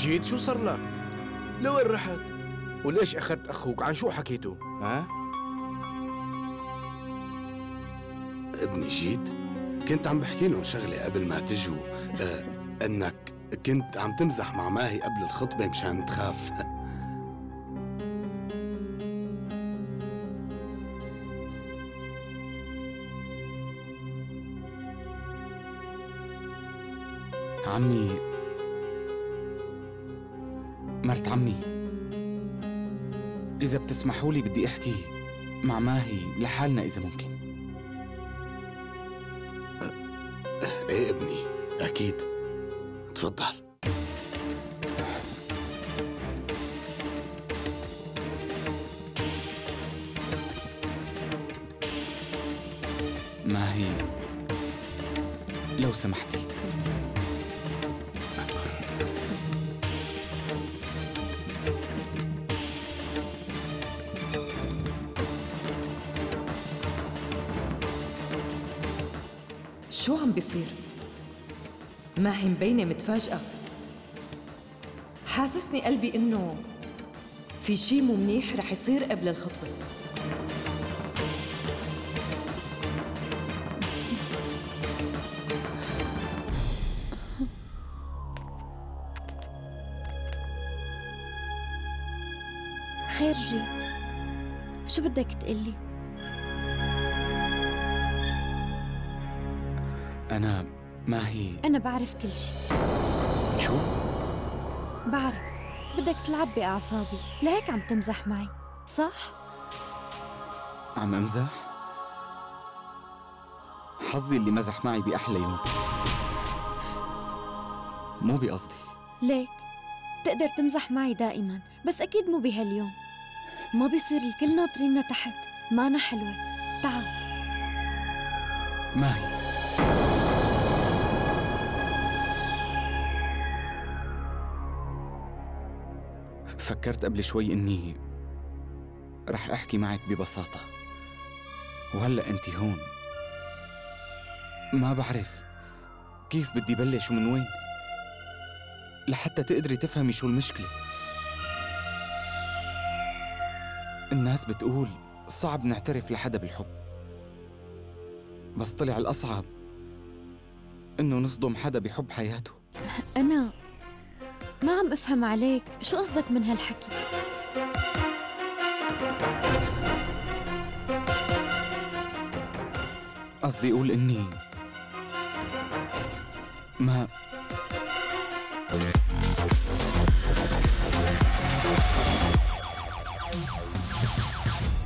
جيت شو صار لك؟ لوين رحت؟ وليش أخذت أخوك؟ عن شو حكيتوا؟ ها؟ ابني جيت كنت عم بحكي لهم شغلة قبل ما تجوا، انك كنت عم تمزح مع ماهي قبل الخطبة مشان تخاف. عمي، مرت عمي، إذا بتسمحوا لي بدي أحكي مع ماهي لحالنا إذا ممكن. ايه ابني، أكيد، تفضل. ماهي، لو سمحتي. شو عم بيصير؟ ماهي مبينة متفاجئة. حاسسني قلبي إنه في شي مو منيح رح يصير قبل الخطبة. خير جيت، شو بدك تقلي؟ أنا بعرف كل شي. شو؟ بعرف بدك تلعب بأعصابي، لهيك عم تمزح معي، صح؟ عم أمزح؟ حظي اللي مزح معي بأحلى يوم، مو بقصدي. ليك تقدر تمزح معي دائما، بس أكيد مو بهاليوم. ما بيصير الكل ناطريننا تحت، مانا حلوة. تعال ماهي، فكرت قبل شوي إني رح أحكي معك ببساطة، وهلأ أنت هون. ما بعرف كيف بدي بلش ومن وين لحتى تقدري تفهمي شو المشكلة. الناس بتقول صعب نعترف لحدا بالحب، بس طلع الأصعب إنه نصدم حدا بحب حياته. أنا ما عم أفهم عليك، شو قصدك من هالحكي؟ قصدي أقول إني